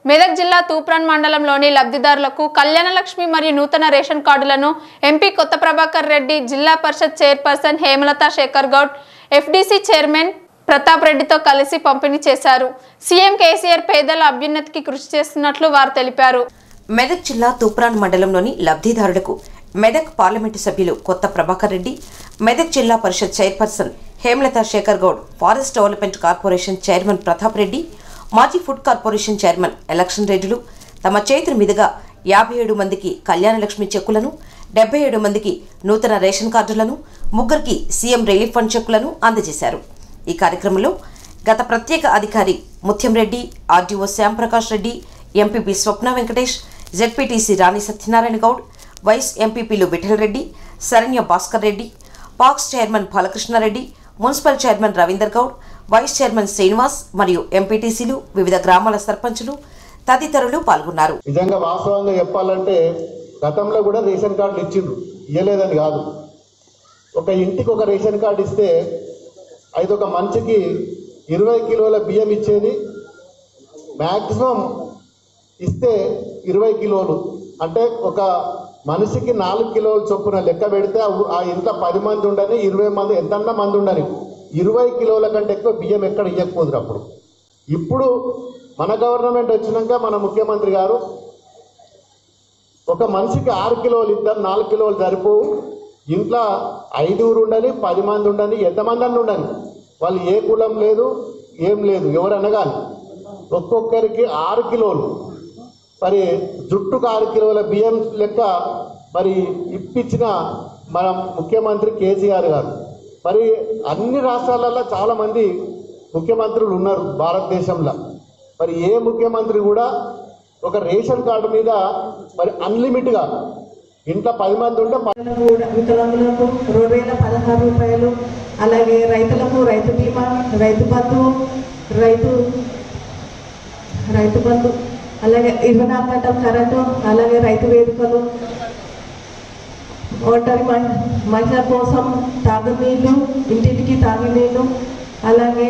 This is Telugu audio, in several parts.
మెదక్ జిల్లా తూప్రాన్ మండలంలోని లబ్ధిదారులకు కళ్యాణలక్ష్మి మరియు నూతన రేషన్ కార్డులను ఎంపీ కొత్త Prabhakar Reddy, zilla parishad chairperson Hemalatha Shekar Goud, FDC chairman Pratap రెడ్డితో కలిసి పంపిణీ చేశారు. సీఎం కేసీఆర్ పేదల అభ్యున్నతికి కృషి చేస్తున్నట్లు వారు తెలిపారు. మెదక్ జిల్లా తూప్రాన్ మండలంలోని లబ్ధిదారులకు మెదక్ పార్లమెంటు సభ్యులు కొత్త Prabhakar Reddy, Medak zilla parishad chairperson Hemalatha Shekar Goud, forest development corporation chairman Pratap Reddy, మాజీ ఫుడ్ కార్పొరేషన్ చైర్మన్ ఎలక్షన్ రెడ్డిలు తమ చేతుల మీదుగా 57 మందికి కళ్యాణలక్ష్మి చెక్కులను, 77 మందికి నూతన రేషన్ కార్డులను, ముగ్గురికి సీఎం రిలీఫ్ ఫండ్ చెక్కులను అందజేశారు. ఈ కార్యక్రమంలో గత ప్రత్యేక అధికారి Mutyam Reddy, RDO Shyamprakash Reddy, MPP Swapna Venkatesh, ZPTC Rani Satyanarayana Goud, vice ఎంపీపీలు Vithal Reddy, Saranya Bhaskar Reddy, PACS chairman Balakrishna Reddy, municipal chairman Ravinder Goud, vice chairman Srinivas మరియు ఎంపీటీసీలు, వివిధ గ్రామాల సర్పంచులు తదితరులు పాల్గొన్నారు. నిజంగా వాస్తవంగా చెప్పాలంటే గతంలో కూడా రేషన్ కార్డులు ఇచ్చిండ్రు, ఇవ్వలేదని కాదు. ఒక ఇంటికి ఒక రేషన్ కార్డు ఇస్తే అయితే ఒక మనిషికి 20 కిలోల బియ్యం ఇచ్చేది. మ్యాక్సిమం ఇస్తే 20 కిలోలు అంటే ఒక మనిషికి 4 కిలోల చొప్పున లెక్క పెడితే ఆ ఇంట్లో 10 మంది ఉండని, 20 మంది ఎంతన్నా మంది ఉండని 20 కిలోల కంటే ఎక్కువ బియ్యం ఎక్కడ ఇవ్వకపోదురు. అప్పుడు ఇప్పుడు మన గవర్నమెంట్ వచ్చినాక మన ముఖ్యమంత్రి గారు ఒక మనిషికి 6 కిలోలు ఇద్దాం, 4 కిలోలు సరిపోవు, ఇంట్లో 5 ఉండని, 10 మంది ఉండని, ఎంతమంది అన్న ఉండని, వాళ్ళు ఏ కులం లేదు ఏం లేదు ఎవరనగాని ఒక్కొక్కరికి 6 కిలోలు మరి జుట్టుకు 6 కిలోల బియ్యం లెక్క మరి ఇప్పించిన మన ముఖ్యమంత్రి కేసీఆర్ గారు. మరి అన్ని రాష్ట్రాలలో చాలామంది ముఖ్యమంత్రులు ఉన్నారు భారతదేశంలో. మరి ఏ ముఖ్యమంత్రి కూడా ఒక రేషన్ కార్డు మీద మరి అన్లిమిట్గా ఇంట్లో 10 మంది ఉంటే వికలాంగులకు 2016 రూపాయలు, అలాగే రైతులకు రైతు బీమా, రైతు బంధు, అలాగే 24 గంటల కరెంటు, అలాగే రైతు వేదికలు, ఒంటరి మహిళల కోసం తాగునీళ్ళు, ఇంటింటికి తాగునీళ్ళు, అలాగే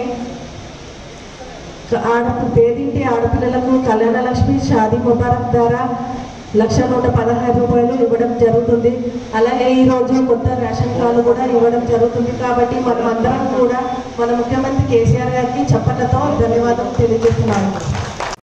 పేదింటి ఆడపిల్లలకు కళ్యాణలక్ష్మి, షాదీ ముబారక్ ద్వారా 1,116 రూపాయలు ఇవ్వడం జరుగుతుంది. అలాగే ఈరోజు కొత్త రేషన్ కార్డు కూడా ఇవ్వడం జరుగుతుంది. కాబట్టి మనం అందరం కూడా మన ముఖ్యమంత్రి కేసీఆర్ గారికి చప్పట్లతో ధన్యవాదాలు తెలియజేస్తున్నాను.